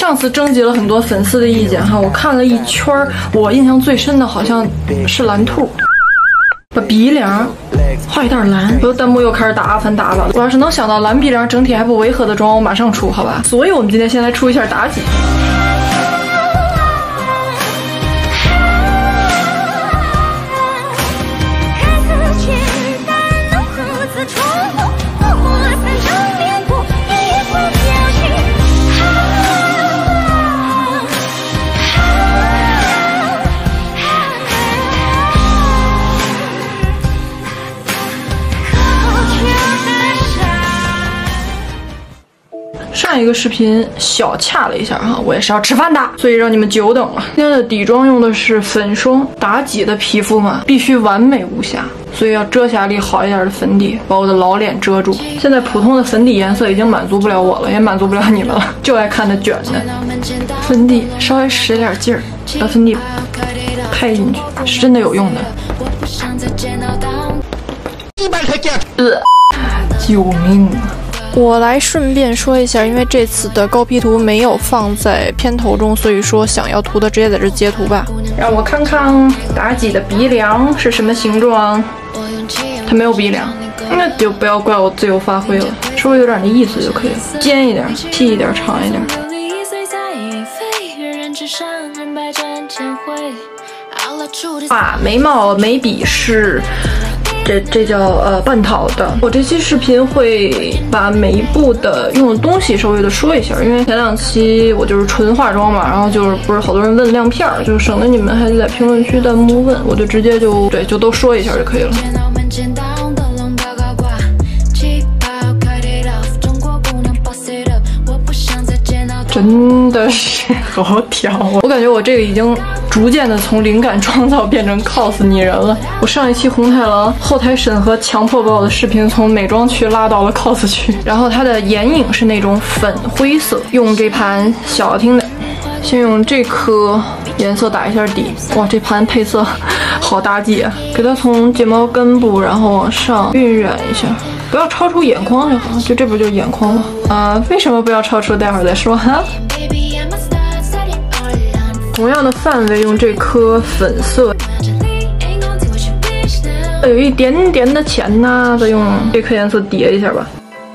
上次征集了很多粉丝的意见哈，我看了一圈，我印象最深的好像是蓝兔，把鼻梁画一点蓝。我的弹幕又开始打阿凡达了。我要是能想到蓝鼻梁整体还不违和的妆，我马上出，好吧？所以我们今天先来出一下妲己。上一个视频小掐了一下哈，我也是要吃饭的，所以让你们久等了。今天的底妆用的是粉霜，妲己的皮肤嘛，必须完美无瑕，所以要遮瑕力好一点的粉底，把我的老脸遮住。现在普通的粉底颜色已经满足不了我了，也满足不了你们了，就爱看它卷的。粉底稍微使点劲儿，把粉底拍进去，是真的有用的。救命啊！我来顺便说一下，因为这次的高 P 图没有放在片头中，所以说想要涂的直接在这截图吧。让我看看妲己的鼻梁是什么形状，它没有鼻梁，那就不要怪我自由发挥了，稍微有点那意思就可以了，尖一点、细一点、长一点。画眉毛眉笔是。这叫半套的。我这期视频会把每一步的用的东西稍微的说一下，因为前2期我就是纯化妆嘛，然后就是不是好多人问亮片儿，就省得你们还得在评论区弹幕问，我就直接就都说一下就可以了。真的是好挑啊！我感觉我这个已经逐渐的从灵感创造变成 cos 拟人了。我上一期红太狼后台审核强迫把我的视频从美妆区拉到了 cos 区，然后它的眼影是那种粉灰色，用这盘小厅的，先用这颗颜色打一下底。哇，这盘配色好妲己啊！给它从睫毛根部然后往上晕染一下。不要超出眼眶就好，就这不就是眼眶吗？为什么不要超出？待会儿再说哈。同样的范围用这颗粉色，有一点点的浅呐，再用这颗颜色叠一下吧。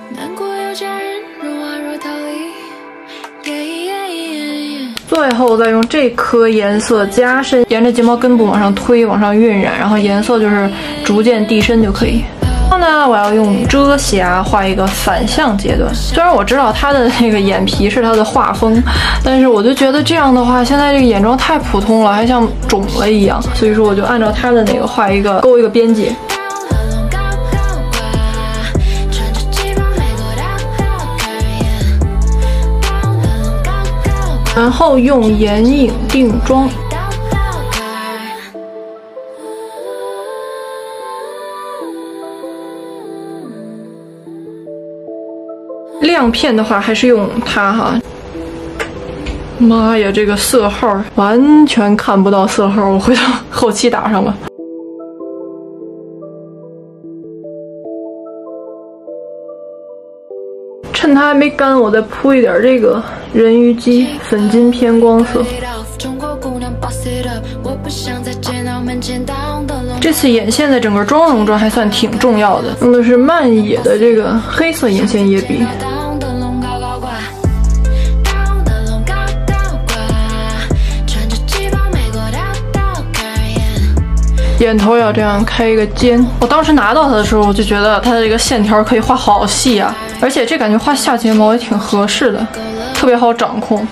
最后再用这颗颜色加深，沿着睫毛根部往上推，往上晕染，然后颜色就是逐渐递深就可以。然后呢，我要用遮瑕画一个反向阶段。虽然我知道它的那个眼皮是它的画风，但是我就觉得这样的话，现在这个眼妆太普通了，还像肿了一样，所以说我就按照它的那个画一个勾一个边界。然后用眼影定妆。亮片的话还是用它哈。妈呀，这个色号完全看不到色号，我回头后期打上吧。趁它还没干，我再铺一点这个人鱼肌粉金偏光色。这次眼线在整个妆容中还算挺重要的，用的是漫野的这个黑色眼线液笔。眼头要这样开一个尖。我当时拿到它的时候，我就觉得它的这个线条可以画好细啊，而且这感觉画下睫毛也挺合适的，特别好掌控。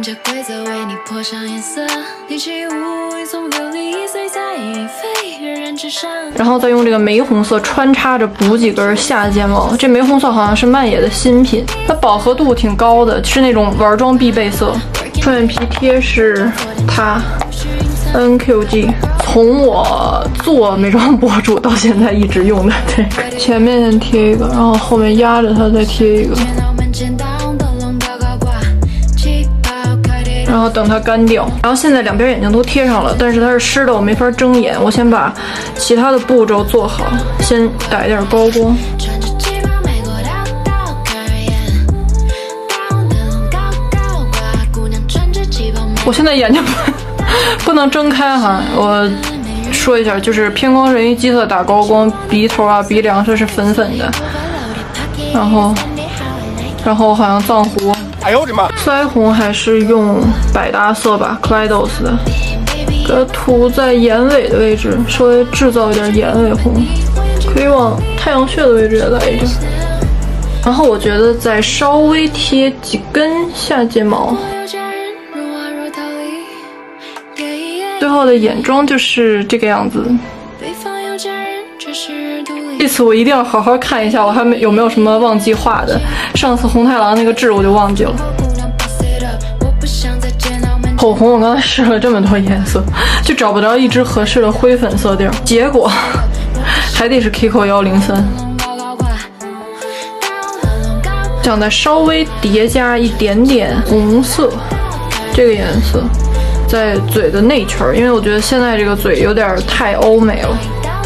然后再用这个玫红色穿插着补几根下睫毛。这玫红色好像是漫野的新品，它饱和度挺高的，是那种玩妆必备色。双眼皮贴是它 NQG， 从我做美妆博主到现在一直用的这个。前面先贴一个，然后后面压着它再贴一个，然后等它干掉。然后现在两边眼睛都贴上了，但是它是湿的，我没法睁眼。我先把其他的步骤做好，先打一点高光。 我现在眼睛不能睁开哈，我说一下，就是偏光人鱼基色打高光，鼻头啊、鼻梁这是粉粉的，然后好像藏狐，哎呦我的妈！腮红还是用百搭色吧 ，Kaleidos 的，给它涂在眼尾的位置，稍微制造一点眼尾红，可以往太阳穴的位置也来一点。然后我觉得再稍微贴几根下睫毛。最后的眼妆就是这个样子。这次我一定要好好看一下，我还有没有什么忘记画的。上次红太狼那个痣我就忘记了。口红我刚才试了这么多颜色，就找不着一支合适的灰粉色调，结果还得是 Kiko 103。想再稍微叠加一点点红色，这个颜色。在嘴的内圈，因为我觉得现在这个嘴有点太欧美了。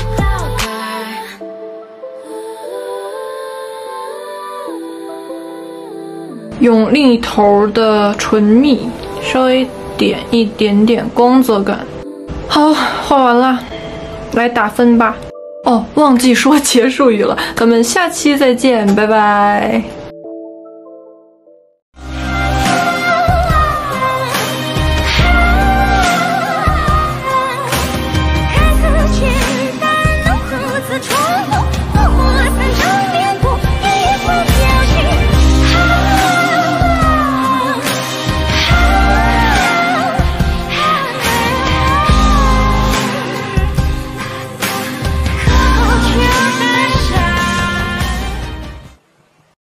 用另一头的唇蜜稍微点一点点光泽感。好，画完了，来打分吧。哦，忘记说结束语了，咱们下期再见，拜拜。